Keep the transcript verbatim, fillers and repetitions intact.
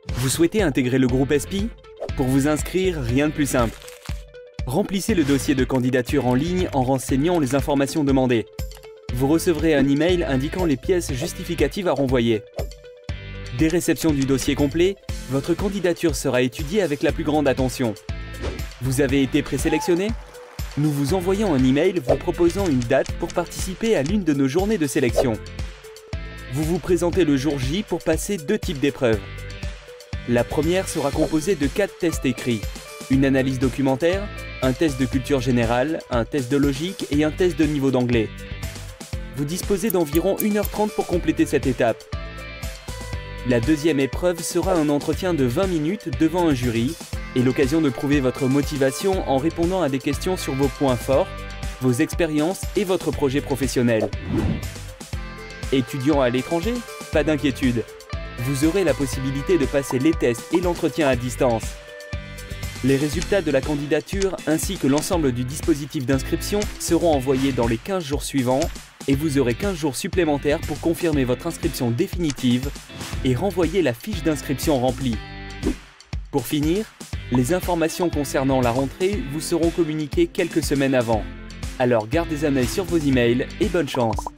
Vous souhaitez intégrer le groupe S P I? Pour vous inscrire, rien de plus simple. Remplissez le dossier de candidature en ligne en renseignant les informations demandées. Vous recevrez un email indiquant les pièces justificatives à renvoyer. Dès réception du dossier complet, votre candidature sera étudiée avec la plus grande attention. Vous avez été présélectionné? Nous vous envoyons un email vous proposant une date pour participer à l'une de nos journées de sélection. Vous vous présentez le jour J pour passer deux types d'épreuves. La première sera composée de quatre tests écrits, une analyse documentaire, un test de culture générale, un test de logique et un test de niveau d'anglais. Vous disposez d'environ une heure trente pour compléter cette étape. La deuxième épreuve sera un entretien de vingt minutes devant un jury et l'occasion de prouver votre motivation en répondant à des questions sur vos points forts, vos expériences et votre projet professionnel. Étudiant à l'étranger? Pas d'inquiétude. Vous aurez la possibilité de passer les tests et l'entretien à distance. Les résultats de la candidature ainsi que l'ensemble du dispositif d'inscription seront envoyés dans les quinze jours suivants et vous aurez quinze jours supplémentaires pour confirmer votre inscription définitive et renvoyer la fiche d'inscription remplie. Pour finir, les informations concernant la rentrée vous seront communiquées quelques semaines avant. Alors gardez un œil sur vos emails et bonne chance!